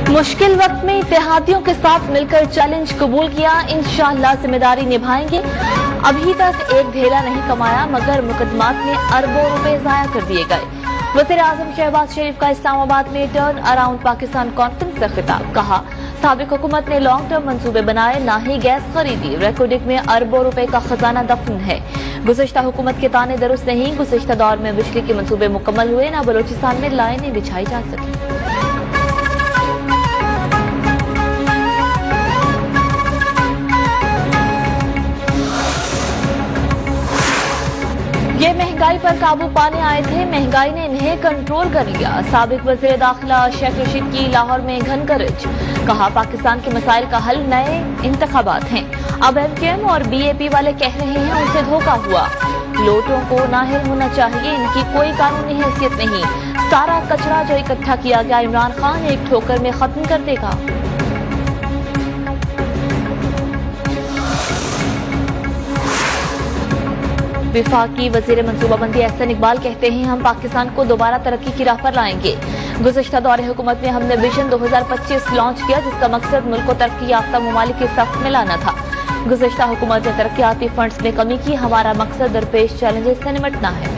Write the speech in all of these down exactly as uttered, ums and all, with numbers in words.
मुश्किल वक्त में इत्तेहादियों के साथ मिलकर चैलेंज कबूल किया, इंशाअल्लाह जिम्मेदारी निभाएंगे। अभी तक एक ढेला नहीं कमाया मगर मुकदमात में अरबों रुपए जाया कर दिए गए। वज़ीर आज़म शहबाज शरीफ का इस्लामाबाद में टर्न अराउंड पाकिस्तान कॉन्फ्रेंस से खिताब, कहा साबिक हुकूमत ने लॉन्ग टर्म मंसूबे बनाए, ना ही गैस खरीदी। रिकॉर्डिंग में अरबों रुपए का खजाना दफन है। गुज़श्ता हुकूमत के ताने दुरुस्त नहीं, गुज़श्ता दौर में बिजली के मंसूबे मुकम्मल हुए, ना बलोचिस्तान में लाइनें बिछाई जा सकी। ये महंगाई पर काबू पाने आए थे, महंगाई ने इन्हें कंट्रोल कर लिया। साबिक वज़ीर दाखिला शेख रशीद की लाहौर में घन करज, कहा पाकिस्तान के मसाइल का हल नए इंतखाबात हैं। अब एम के एम और बी ए पी वाले कह रहे हैं उनसे धोखा हुआ। लोटों को नाहिल होना चाहिए, इनकी कोई कानूनी हैसियत नहीं। सारा कचरा जो इकट्ठा किया गया इमरान खान एक ठोकर में खत्म कर देगा। विफाकी वजीर मंसूबाबंदी एहसन इकबाल कहते हैं हम पाकिस्तान को दोबारा तरक्की की राह पर लाएंगे। गुज़श्ता दौरे हुकूमत में हमने विजन दो हजार पच्चीस लॉन्च किया, जिसका मकसद मुल्क को तरक्की याफ्ता ममालिक के सफ में लाना था। गुज़श्ता हुकूमत ने तरक्याती फंड्स में कमी की, हमारा मकसद दरपेश चैलेंजेस से निपटना है।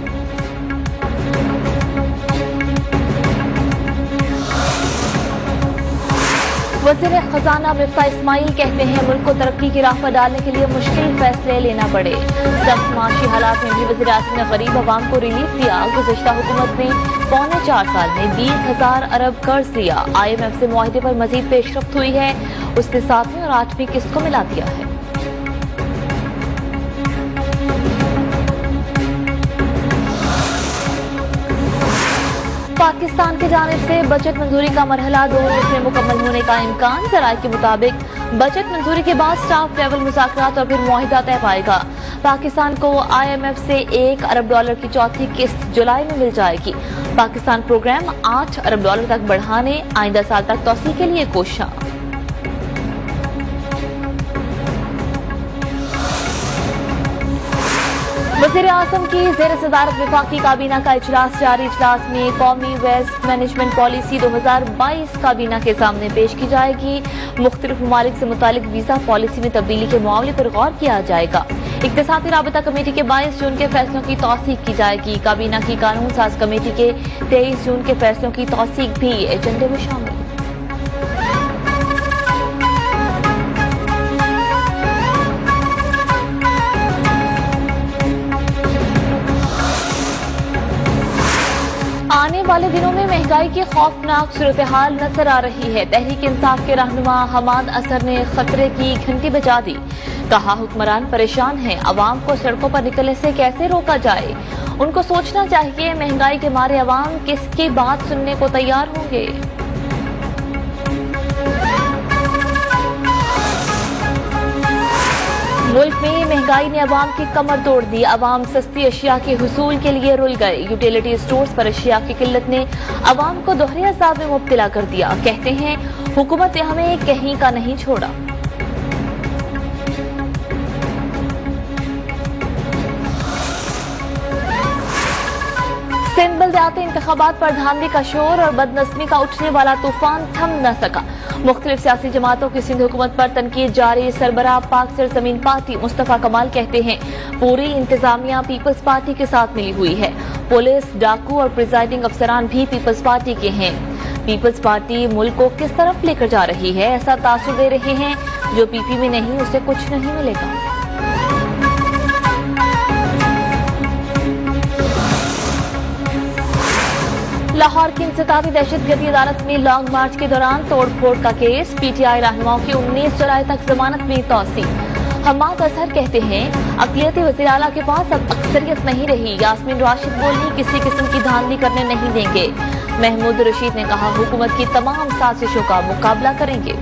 वज़ीर खजाना मिफ्ता इस्माइल कहते हैं मुल्क को तरक्की की राह पर डालने के लिए मुश्किल फैसले लेना पड़े। सख्त माशी हालात में भी वज़ीर आज़म ने गरीब आवाम को रिलीफ दिया। गुज़श्ता हुकूमत ने पौने चार साल में बीस हजार अरब कर्ज लिया। आई एम एफ से मुआहदे पर मजीद पेशरफ्त हुई है, उसने सातवीं और आठवीं किस्त को मिला दिया है। पाकिस्तान की जानिब से बजट मंजूरी का मरहला दो रोज में मुकम्मल होने का इम्कान। जराये के मुताबिक बजट मंजूरी के बाद स्टाफ लेवल मुज़ाकरात और फिर मुआहिदा तय पाएगा। पाकिस्तान को आई एम एफ से एक अरब डॉलर की चौथी किस्त जुलाई में मिल जाएगी। पाकिस्तान प्रोग्राम आठ अरब डॉलर तक बढ़ाने, आइंदा साल तक तौसी के लिए कोशिश। वज़ीर आज़म की ज़ेर सदारत वफाकी काबीना का इजलास जारी। इजलास में कौमी वेस्ट मैनेजमेंट पॉलिसी दो हजार बाईस काबीना के सामने पेश की जाएगी। मुख्तलिफ ममालिक से मुतालिक वीजा पॉलिसी में तब्दीली के मामले पर गौर किया जाएगा। इक्तिसादी राबता कमेटी के बाईस जून के फैसलों की तौसीक की जाएगी। काबीना की कानून साज कमेटी के तेईस जून के फैसलों की तौसीक भी एजेंडे में शामिल। आने वाले दिनों में महंगाई की खौफनाक सूरत हाल नजर आ रही है। तहरीक इंसाफ के रहनुमा हमाद असर ने खतरे की घंटी बजा दी, कहा हुक्मरान परेशान हैं, अवाम को सड़कों पर निकलने से कैसे रोका जाए। उनको सोचना चाहिए महंगाई के मारे अवाम किसकी बात सुनने को तैयार होंगे। मुल्क में महंगाई ने अवाम की कमर तोड़ दी। अवाम सस्ती अशिया के हुसूल के लिए रुल गए। यूटिलिटी स्टोर्स पर अशिया की किल्लत ने अवाम को दोहरे अज़ाब में मुब्तला कर दिया। कहते हैं हुकूमत ने हमें कहीं का नहीं छोड़ा। सिंध बल्दियाती इंतखाबात पर धांधली का शोर और बदनस्मी का उठने वाला तूफान थम न सका। मुख्तलिफ सियासी जमातों की सिंध हुकूमत पर तनकीद जारी। सरबराह पाक सरजमीन पार्टी मुस्तफा कमाल कहते हैं पूरी इंतजामिया पीपल्स पार्टी के साथ मिली हुई है। पुलिस, डाकू और प्रिजाइडिंग अफसरान भी पीपल्स पार्टी के हैं। पीपल्स पार्टी मुल्क को किस तरफ लेकर जा रही है ऐसा तासुर दे रहे हैं। जो पीपी में नहीं उसे कुछ नहीं मिलेगा। लाहौर की इंसदादी दहशतगर्दी अदालत में लॉन्ग मार्च के दौरान तोड़फोड़ का केस। पीटीआई रहनुमाओं की उन्नीस जुलाई तक जमानत में तौसी। हमाद असहर कहते हैं अक़लियती वज़ीर आला के पास अब अक्सरियत नहीं रही। यास्मीन राशिद बोली किसी किस्म की धांधली करने नहीं देंगे। महमूद रशीद ने कहा हुकूमत की तमाम साजिशों का मुकाबला करेंगे।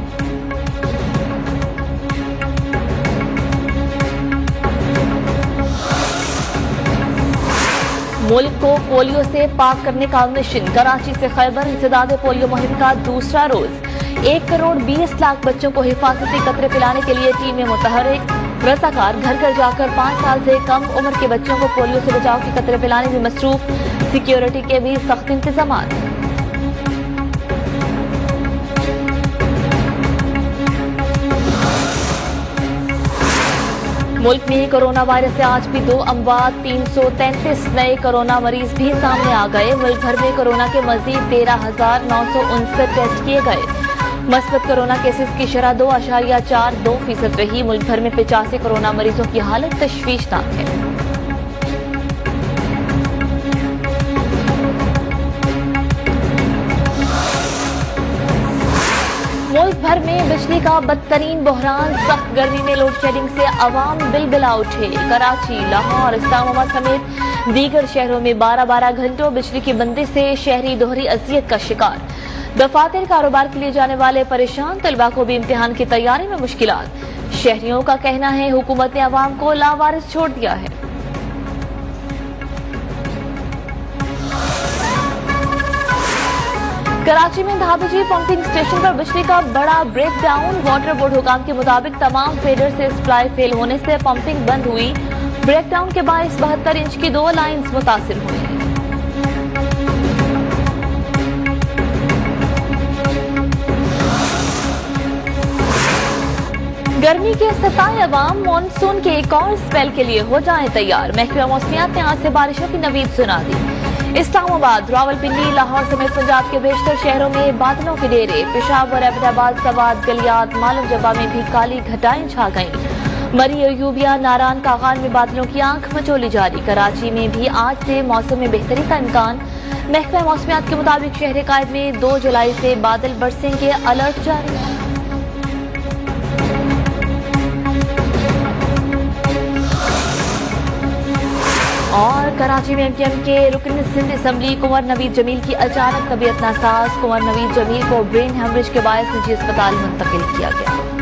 मुल्क को पोलियो से पाक करने का मिशन। कराची से खैबर इंसदाद पोलियो मुहिम का दूसरा रोज। एक करोड़ बीस लाख बच्चों को हिफाजती कतरे पिलाने के लिए टीमें मुतहरिक। रसाकार घर घर जाकर पाँच साल से कम उम्र के बच्चों को पोलियो से बचाव के कतरे पिलाने में मसरूफ। सिक्योरिटी के भी सख्त इंतजाम। मुल्क में कोरोना वायरस से आज भी दो अमवात, तीन सौ तैंतीस नए कोरोना मरीज भी सामने आ गए। मुल्क भर में कोरोना के मजीद तेरह हजार नौ सौ उनसठ टेस्ट किए गए। मस्बत कोरोना केसेस की शरह दो अशारिया चार दो फीसद रही। मुल्क भर में पिचासी कोरोना मरीजों की हालत तशवीशनाक है। मुल्क भर में बिजली का बदतरीन बहरान, सख्त गर्मी में लोड शेडिंग से अवाम बिलबिला उठे। कराची, लाहौर, इस्लामाबाद समेत दीगर शहरों में बारह बारह घंटों बिजली की बंदी से शहरी दोहरी अजियत का शिकार। दफातर कारोबार के लिए जाने वाले परेशान, तलबा को भी इम्तिहान की तैयारी में मुश्किलात। शहरियों का कहना है हुकूमत ने अवाम को लावारिस छोड़ दिया है। कराची में धाबीजी पंपिंग स्टेशन पर बिजली का बड़ा ब्रेकडाउन। वाटर बोर्ड हुकाम के मुताबिक तमाम फीडर से सप्लाई फेल होने से पंपिंग बंद हुई। ब्रेकडाउन के बाईस बहत्तर इंच की दो लाइन्स मुतासिर हुई। गर्मी के सताए अवाम मानसून के एक और स्पेल के लिए हो जाएं तैयार। महकमा मौसमियात ने आज से बारिशों की नवीद सुना दी। इस्लामाबाद, रावलपिंडी, लाहौर समेत पंजाब के बेशतर शहरों में बादलों के डेरे। पेशावर, एबटाबाद, सवात, गलियात, मालूम जबा में भी काली घटाएं छा गईं। मरी, अयूबिया, नारान, कागान में बादलों की आंख मचोली जारी। कराची में भी आज से मौसम में बेहतरी का इम्कान। महकमा मौसमियात के मुताबिक शहर कायद में दो जुलाई से बादल बरसेंगे, अलर्ट जारी। और कराची में एमकेएम के रुकन सिंध असम्बली कुंवर नवीद जमील की अचानक तबीयत नासाज। कुंवर नवीद जमील को ब्रेन हेमरेज के बायस निजी अस्पताल मुंतकिल किया गया।